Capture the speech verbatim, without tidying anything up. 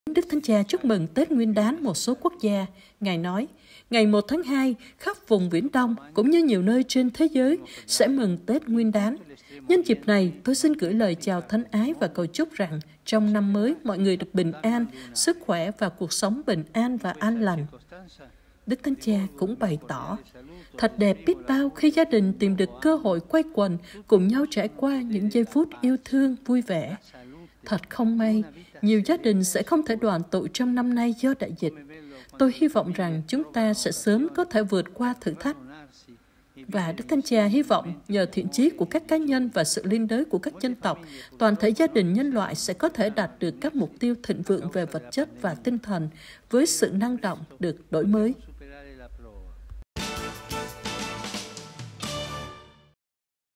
Đức Thánh Cha chúc mừng Tết Nguyên đán một số quốc gia. Ngài nói, ngày một tháng hai, khắp vùng Viễn Đông cũng như nhiều nơi trên thế giới sẽ mừng Tết Nguyên đán. Nhân dịp này, tôi xin gửi lời chào thân ái và cầu chúc rằng trong năm mới mọi người được bình an, sức khỏe và cuộc sống bình an và an lành. Đức Thánh Cha cũng bày tỏ, thật đẹp biết bao khi gia đình tìm được cơ hội quay quần cùng nhau trải qua những giây phút yêu thương, vui vẻ. Thật không may, nhiều gia đình sẽ không thể đoàn tụ trong năm nay do đại dịch. Tôi hy vọng rằng chúng ta sẽ sớm có thể vượt qua thử thách. Và Đức Thánh Cha hy vọng nhờ thiện chí của các cá nhân và sự liên đới của các dân tộc, toàn thể gia đình nhân loại sẽ có thể đạt được các mục tiêu thịnh vượng về vật chất và tinh thần với sự năng động được đổi mới.